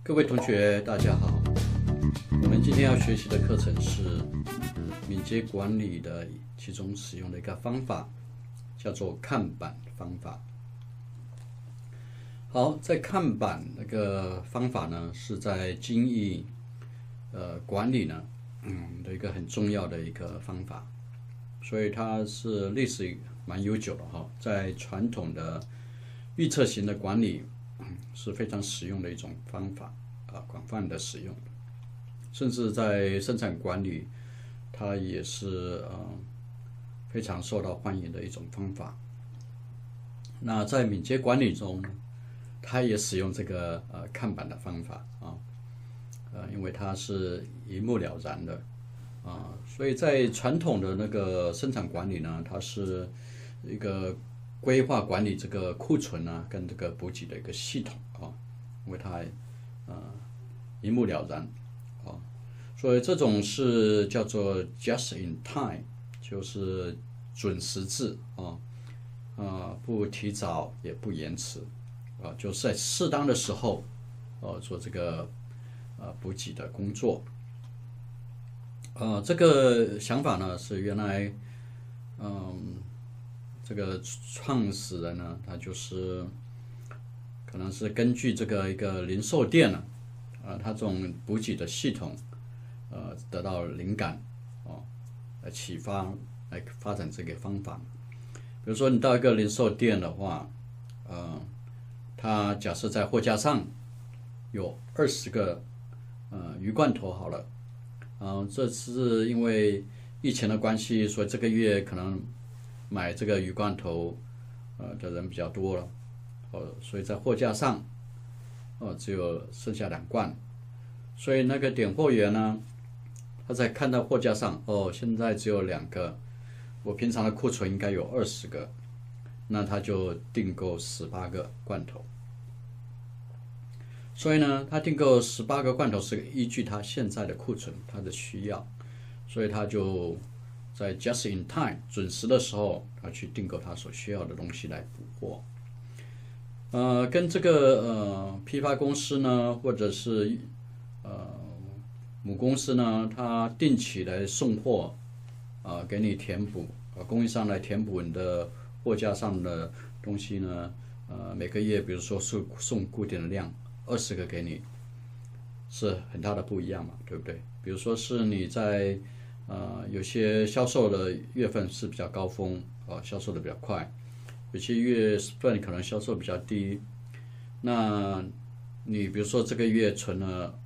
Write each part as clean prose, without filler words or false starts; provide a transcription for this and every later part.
各位同学，大家好。我们今天要学习的课程是敏捷管理的其中使用的一个方法，叫做看板方法。好，在看板那个方法呢，是在精益管理呢，的一个很重要的一个方法，所以它是历史蛮悠久的哈，在传统的预测型的管理是非常实用的一种方法广泛的使用，甚至在生产管理，它也是非常受到欢迎的一种方法。那在敏捷管理中，它也使用这个看板的方法因为它是一目了然的所以在传统的那个生产管理呢，它是一个规划管理这个库存跟这个补给的一个系统因为它一目了然所以这种是叫做 just in time， 就是准时制不提早也不延迟就是在适当的时候做这个补给的工作。这个想法呢是原来这个创始人呢，他就是可能是根据这个一个零售店呢他这种补给的系统得到灵感来启发来发展这个方法。比如说你到一个零售店的话它假设在货架上有20个鱼罐头好了这是因为疫情的关系，所以这个月可能买这个鱼罐头的人比较多了所以在货架上只有剩下2罐，所以那个点货员呢，他在看到货架上现在只有2个，我平常的库存应该有20个，那他就订购18个罐头。所以呢，他订购18个罐头是依据他现在的库存，他的需要，所以他就在 just in time 准时的时候，他去订购他所需要的东西来补货。跟这个批发公司呢，或者是母公司呢，它定期来送货给你填补供应商来填补你的货架上的东西呢每个月比如说送固定的量20个给你，是很大的不一样嘛，对不对？比如说是你在有些销售的月份是比较高峰销售的比较快，有些月份可能销售比较低，那你比如说这个月存了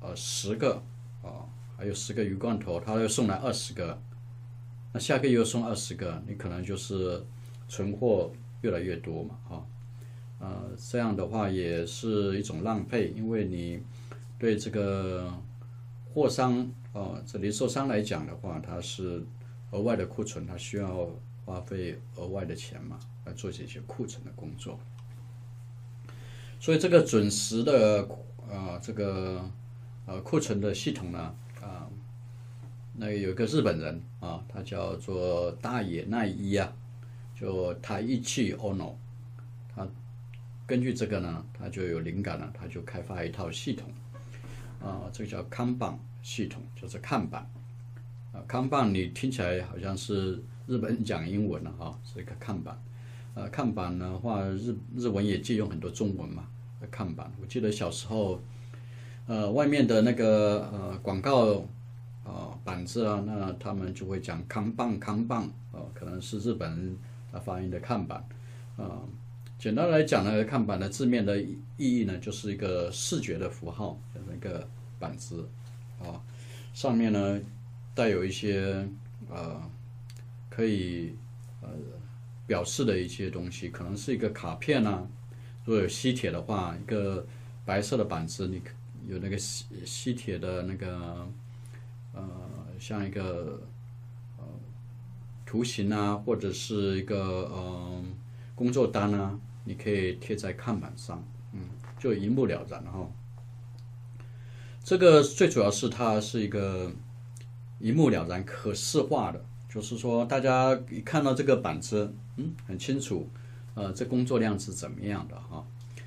10个还有10个鱼罐头，他又送来20个，那下个月又送20个，你可能就是存货越来越多嘛这样的话也是一种浪费，因为你对这个货商这零售商来讲的话，它是额外的库存，它需要花费额外的钱嘛，来做这些库存的工作。所以这个准时的这个库存的系统呢那有一个日本人他叫做大野耐一就Taiichi Ono， 他根据这个呢，他就有灵感了，他就开发一套系统这个叫看板系统，就是看板看板你听起来好像是日本人讲英文了是一个看板看板的话日文也借用很多中文嘛看板。我记得小时候外面的那个广告板子那他们就会讲看板可能是日本人发音的看板简单来讲呢，看板的字面的意义呢，就是一个视觉的符号的那个板子上面呢带有一些可以表示的一些东西，可能是一个卡片如果有吸铁的话，一个白色的板子，你有那个吸铁的那个像一个图形或者是一个工作单你可以贴在看板上就一目了然这个最主要是它是一个一目了然可视化的，就是说大家一看到这个板子很清楚这工作量是怎么样的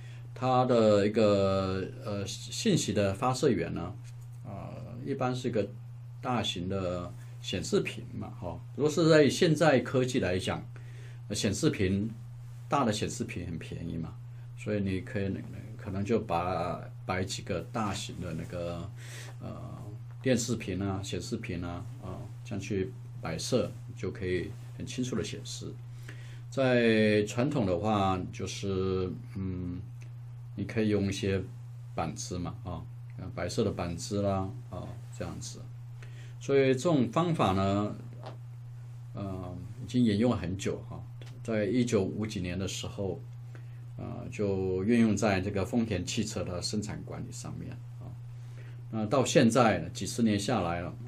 它的一个信息的发射源呢，一般是一个大型的显示屏嘛，如果是在现在科技来讲，显示屏大的显示屏很便宜嘛，所以你可能就摆几个大型的那个电视屏啊、显示屏啊这样去摆设，就可以很清楚的显示。在传统的话，就是你可以用一些板子嘛，白色的板子啦，这样子。所以这种方法呢，已经沿用了很久在1950几年的时候，就运用在这个丰田汽车的生产管理上面那到现在几十年下来了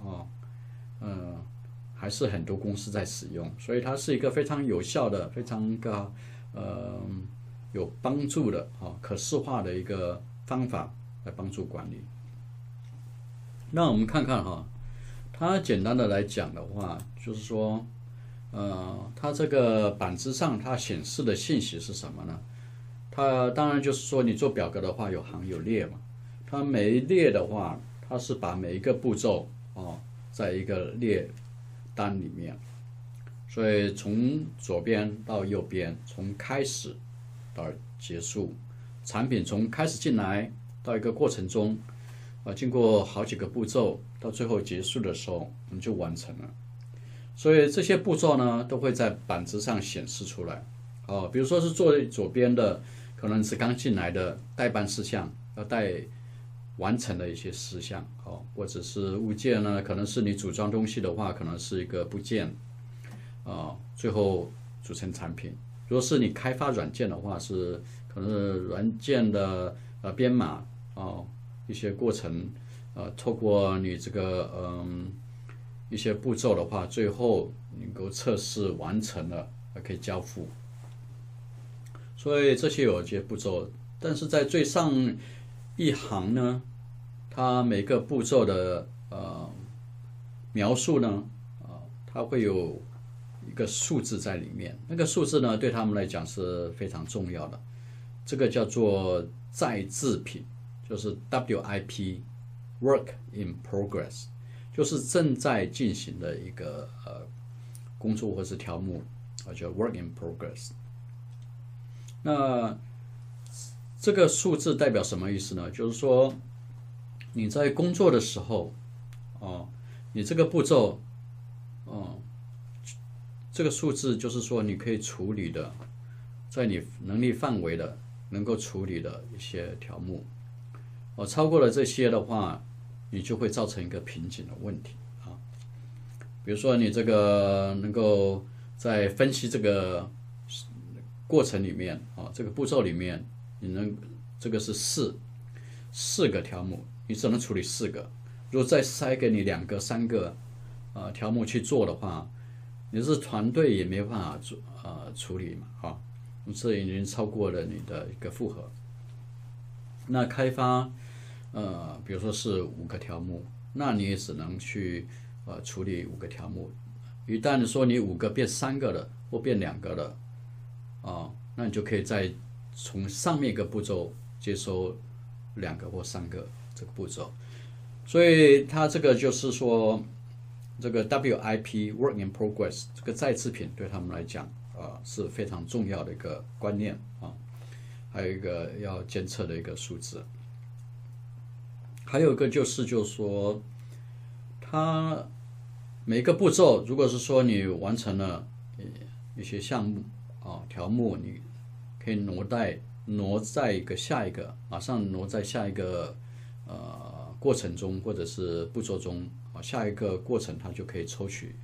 还是很多公司在使用，所以它是一个非常有效的、非常有帮助的可视化的一个方法来帮助管理。那我们看看它简单的来讲的话，就是说它这个板子上它显示的信息是什么呢？它当然就是说你做表格的话有行有列嘛，它每一列的话，它是把每一个步骤在一个列单里面，所以从左边到右边，从开始到结束，产品从开始进来到一个过程中经过好几个步骤，到最后结束的时候，我们就完成了。所以这些步骤呢，都会在板子上显示出来比如说是坐左边的，可能是刚进来的待办事项，要待完成的一些事项或者是物件呢，可能是你组装东西的话，可能是一个部件最后组成产品。如果是你开发软件的话，是可能是软件的编码一些过程透过你这个一些步骤的话，最后能够测试完成了，可以交付。所以这些有一些步骤，但是在最上一行呢，它每个步骤的描述呢，它会有一个数字在里面。那个数字呢，对他们来讲是非常重要的。这个叫做在制品，就是 WIP，Work in Progress， 就是正在进行的一个工作或是条目叫 Work in Progress。那这个数字代表什么意思呢？就是说你在工作的时候你这个步骤这个数字就是说你可以处理的，在你能力范围的能够处理的一些条目超过了这些的话，你就会造成一个瓶颈的问题比如说你这个能够在分析这个过程里面这个步骤里面，这个是四个条目，你只能处理4个。如果再塞给你2个、3个条目去做的话，你是团队也没办法处理嘛这已经超过了你的一个负荷。那开发比如说是5个条目，那你也只能去处理5个条目。一旦说你5个变3个了，或变2个了那你就可以再从上面一个步骤接收2个或3个这个步骤。所以它这个就是说，这个 WIP Work in Progress 这个在制品对他们来讲是非常重要的一个观念还有一个要监测的一个数字。还有一个就是说，它每个步骤，如果是说你完成了一些项目条目，你可以挪在下一个，马上挪在下一个过程中，或者是步骤中下一个过程它就可以抽取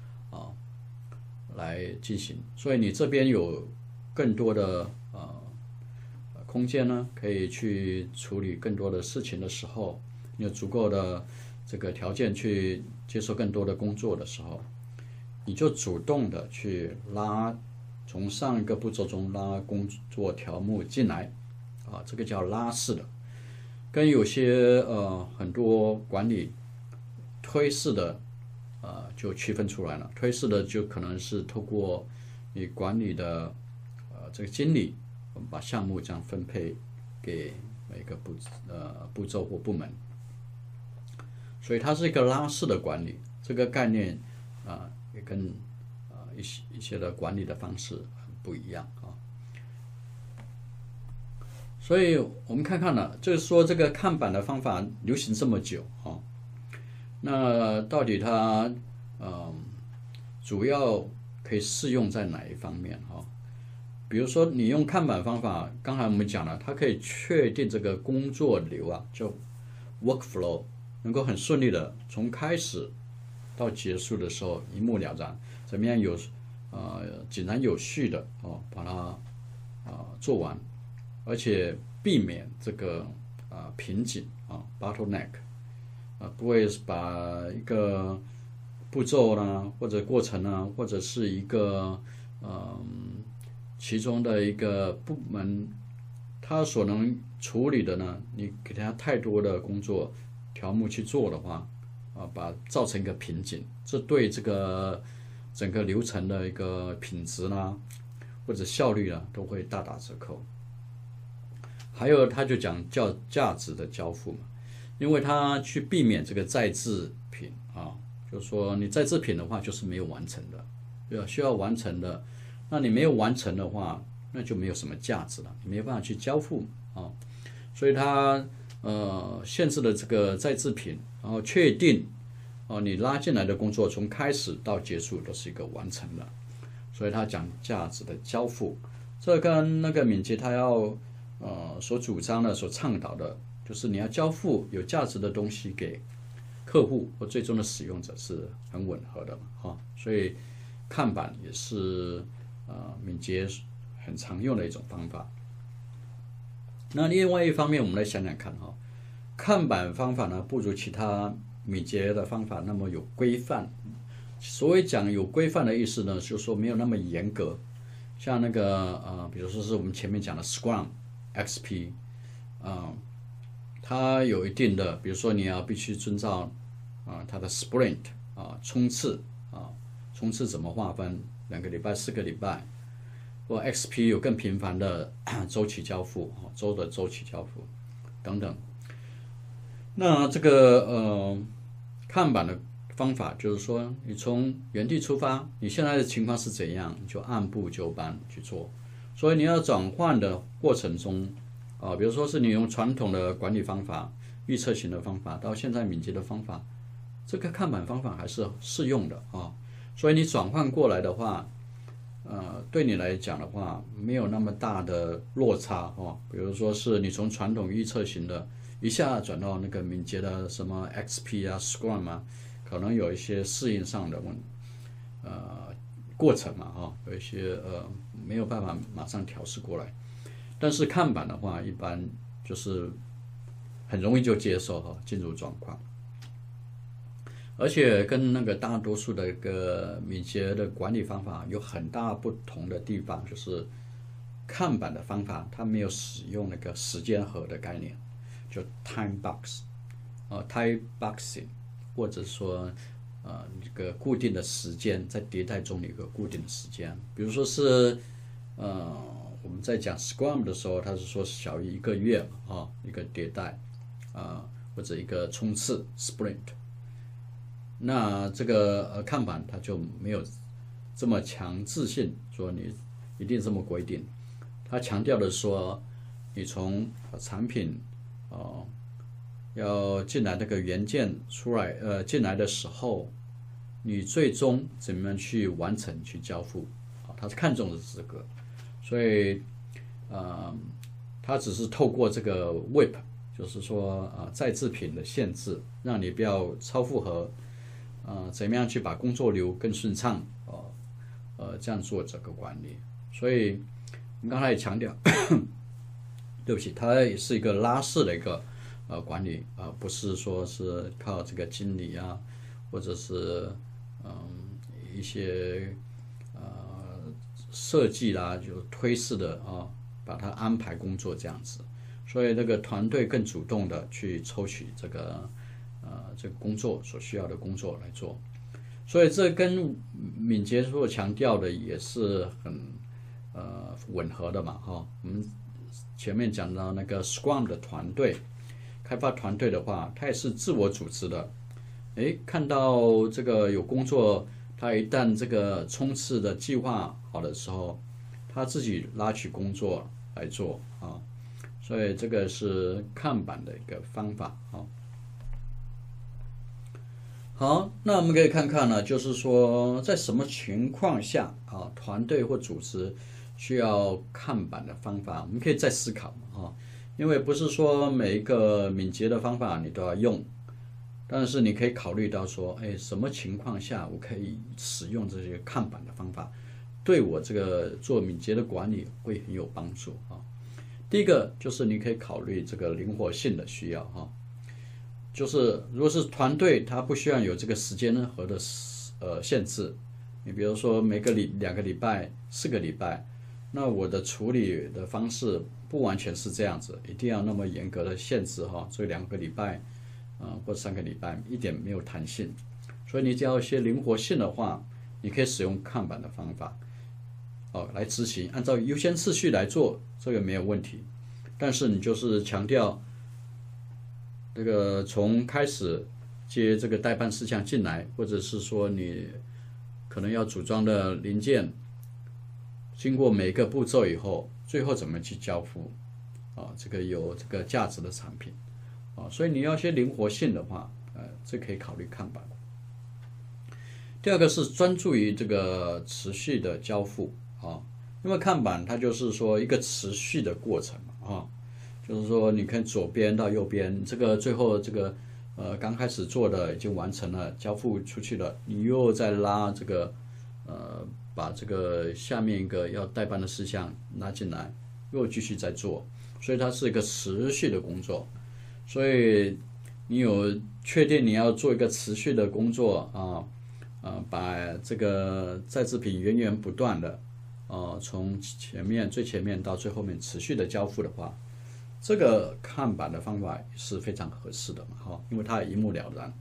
来进行。所以你这边有更多的空间呢，可以去处理更多的事情的时候，你有足够的这个条件去接受更多的工作的时候，你就主动的去从上一个步骤中拉工作条目进来这个叫拉式的，跟有些很多管理推式的就区分出来了。推式的就可能是透过你管理的这个经理，我们把项目这样分配给每个步骤或部门，所以它是一个拉式的管理。这个概念也跟一些的管理的方式很不一样啊。所以我们看看呢，就是说这个看板的方法流行这么久啊，那到底它主要可以适用在哪一方面哈？比如说你用看板方法，刚才我们讲了，它可以确定这个工作流啊，叫 workflow， 能够很顺利的从开始到结束的时候一目了然，怎么样井然有序的把它做完，而且避免这个瓶颈bottleneck 不会把一个步骤呢或者过程呢，或者是一个其中的一个部门，他所能处理的呢，你给他太多的工作条目去做的话造成一个瓶颈，这对这个整个流程的一个品质呢或者效率呢都会大打折扣。还有他就讲叫价值的交付嘛，因为他去避免这个再制品就是说你再制品的话就是没有完成的，对吧？需要完成的，那你没有完成的话，那就没有什么价值了，你没办法去交付所以他限制了这个再制品，然后确定你拉进来的工作从开始到结束都是一个完成的，所以他讲价值的交付，这跟那个敏捷他要所主张的、所倡导的，就是你要交付有价值的东西给客户或最终的使用者是很吻合的所以看板也是敏捷很常用的一种方法。那另外一方面，我们来想想看看板方法呢不如其他敏捷的方法那么有规范。所谓讲有规范的意思呢，就是说没有那么严格。像那个比如说是我们前面讲的 Scrum、XP，它有一定的，比如说你要必须遵照它的 Sprint 冲刺冲刺怎么划分，2个礼拜、4个礼拜，或 XP 有更频繁的周期交付，周的周期交付等等。那这个看板的方法就是说，你从原地出发，你现在的情况是怎样，你就按部就班去做。所以你要转换的过程中比如说是你用传统的管理方法、预测型的方法，到现在敏捷的方法，这个看板方法还是适用的所以你转换过来的话，对你来讲的话，没有那么大的落差比如说是你从传统预测型的一下转到那个敏捷的什么 XP Scrum 可能有一些适应上的过程嘛有一些没有办法马上调试过来。但是看板的话，一般就是很容易就接受进入状况。而且跟那个大多数的一个敏捷的管理方法有很大不同的地方，就是看板的方法它没有使用那个时间盒的概念，就 time box、time boxing， 或者说一个固定的时间，在迭代中有一个固定的时间。比如说是我们在讲 Scrum 的时候，它是说小于1个月一个迭代或者一个冲刺 Sprint。那这个看板它就没有这么强制性，说你一定这么规定。它强调的说，你从产品要进来那个元件出来进来的时候，你最终怎么样去完成去交付它是看重的是这个。所以它只是透过这个 WIP， 就是说再制品的限制，让你不要超负荷怎么样去把工作流更顺畅这样做这个管理。所以我们刚才也强调对不起，它也是一个拉式的一个管理不是说是靠这个经理或者是一些设计啦，就推式的把它安排工作这样子。所以那个团队更主动的去抽取这个工作所需要的工作来做。所以这跟敏捷所强调的也是很吻合的嘛我们前面讲到那个 Scrum 的团队，开发团队的话，它也是自我组织的。看到这个有工作，他一旦这个冲刺的计划好的时候，他自己拉起工作来做啊，所以这个是看板的一个方法啊。好，那我们可以看看呢，就是说在什么情况下啊，团队或组织需要看板的方法，我们可以再思考啊，因为不是说每一个敏捷的方法你都要用。但是你可以考虑到说，什么情况下我可以使用这些看板的方法，对我这个做敏捷的管理会很有帮助啊。第一个就是你可以考虑这个灵活性的需要哈，就是如果是团队，它不需要有这个时间和的限制，你比如说每个2个礼拜、4个礼拜，那我的处理的方式不完全是这样子，一定要那么严格的限制哈，这2个礼拜。或者3个礼拜，一点没有弹性，所以你只要一些灵活性的话，你可以使用看板的方法，来执行，按照优先次序来做，这个没有问题。但是你就是强调这个从开始接这个代办事项进来，或者是说你可能要组装的零件，经过每个步骤以后，最后怎么去交付，这个有这个价值的产品。所以你要些灵活性的话，这可以考虑看板。第二个是专注于这个持续的交付啊，因为看板它就是说一个持续的过程啊，就是说你看左边到右边，这个最后这个刚开始做的已经完成了，交付出去了，你又再拉这个把这个下面一个要代办的事项拉进来，又继续再做，所以它是一个持续的工作。所以你有确定你要做一个持续的工作把这个在制品源源不断的从最前面到最后面持续的交付的话，这个看板的方法是非常合适的嘛因为它一目了然。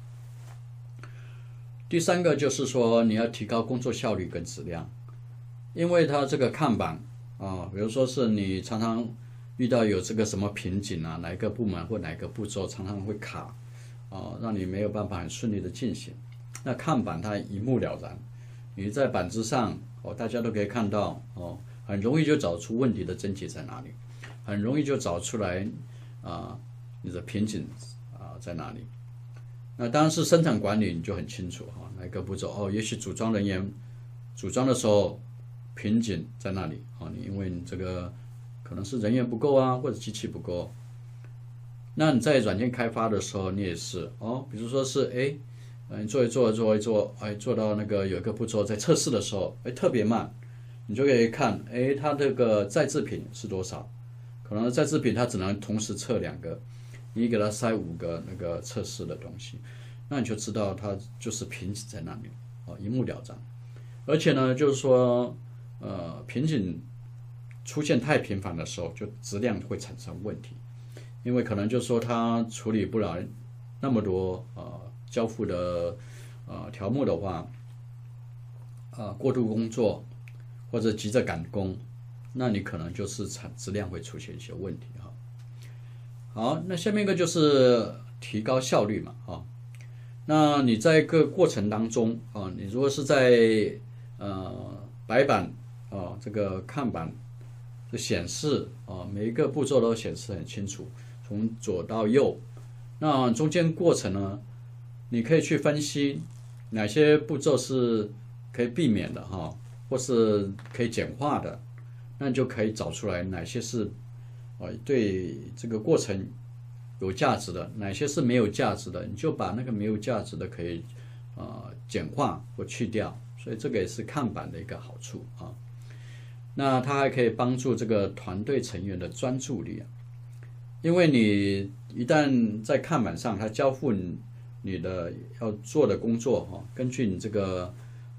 第三个就是说你要提高工作效率跟质量，因为它这个看板比如说是你常常遇到有这个什么瓶颈啊，哪一个部门或哪一个步骤常常会卡，让你没有办法很顺利的进行。那看板它一目了然，你在板子上大家都可以看到很容易就找出问题的症结在哪里，很容易就找出来你的瓶颈在哪里。那当然是生产管理你就很清楚哪一个步骤也许组装人员组装的时候瓶颈在那里你因为你这个可能是人员不够啊，或者机器不够。那你在软件开发的时候，你也是比如说是你做一做，做到那个有一个步骤在测试的时候，特别慢，你就可以看，它这个在制品是多少？可能在制品它只能同时测2个，你给它塞5个那个测试的东西，那你就知道它就是瓶颈在那里一目了然。而且呢，就是说瓶颈出现太频繁的时候，就质量会产生问题，因为可能就是说它处理不了那么多交付的条目的话，过度工作或者急着赶工，那你可能就是质量会出现一些问题好，那下面一个就是提高效率嘛那你在各过程当中你如果是在白板这个看板的显示每一个步骤都显示很清楚，从左到右。那中间过程呢，你可以去分析哪些步骤是可以避免的或是可以简化的，那你就可以找出来哪些是对这个过程有价值的，哪些是没有价值的，你就把那个没有价值的可以简化或去掉。所以这个也是看板的一个好处那它还可以帮助这个团队成员的专注力因为你一旦在看板上，它交付你的要做的工作根据你这个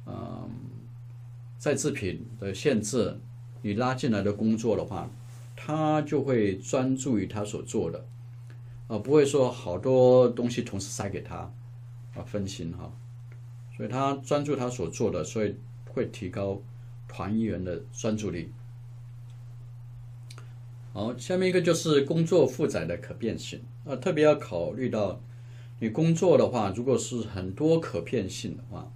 在制品的限制，你拉进来的工作的话，他就会专注于他所做的不会说好多东西同时塞给他分心所以他专注他所做的，所以会提高团员的专注力。 好，下面一个就是工作负载的可变性，特别要考虑到你工作的话，如果是很多可变性的话，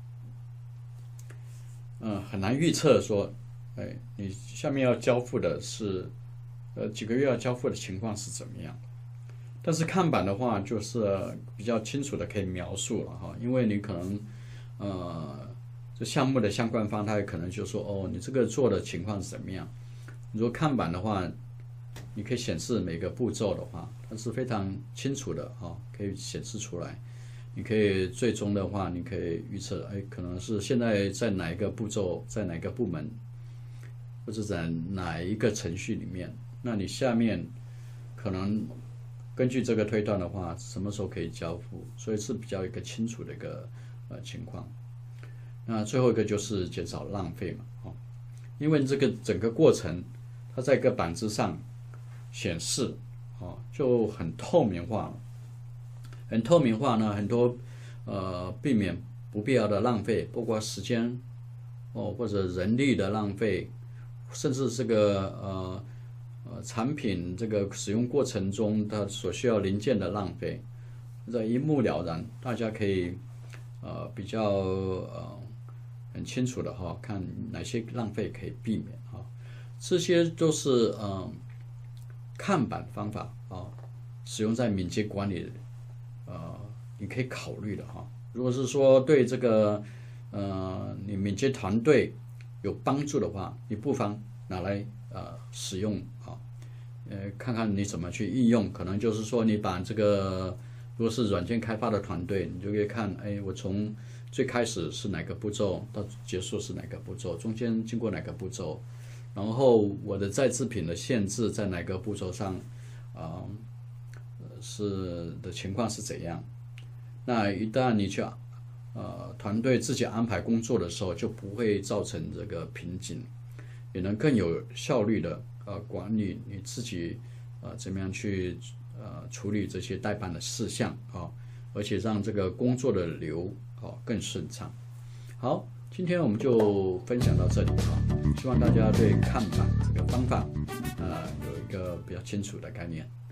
很难预测说，你下面要交付的是，几个月要交付的情况是怎么样。但是看板的话，就是比较清楚的可以描述了哈，因为你可能，这项目的相关方他也可能就说，哦，你这个做的情况是怎么样。如果看板的话，你可以显示每个步骤的话，它是非常清楚的哈，可以显示出来。你可以最终的话，你可以预测，可能是现在在哪一个步骤，在哪个部门，或者在哪一个程序里面，那你下面可能根据这个推断的话，什么时候可以交付，所以是比较一个清楚的一个情况。那最后一个就是减少浪费嘛，因为这个整个过程它在一个板子上显示，就很透明化了。很透明化呢，很多避免不必要的浪费，包括时间或者人力的浪费，甚至这个产品这个使用过程中它所需要零件的浪费，这一目了然，大家可以比较很清楚的看哪些浪费可以避免这些都是看板方法使用在敏捷管理你可以考虑的如果是说对这个你敏捷团队有帮助的话，你不妨拿来使用看看你怎么去应用。可能就是说你把这个如果是软件开发的团队，你就可以看我从最开始是哪个步骤到结束是哪个步骤，中间经过哪个步骤，然后我的在制品的限制在哪个步骤上是的情况是怎样。那一旦你去团队自己安排工作的时候，就不会造成这个瓶颈，也能更有效率的管理你自己怎么样去处理这些代办的事项而且让这个工作的流更顺畅。好，今天我们就分享到这里希望大家对看板这个方法有一个比较清楚的概念。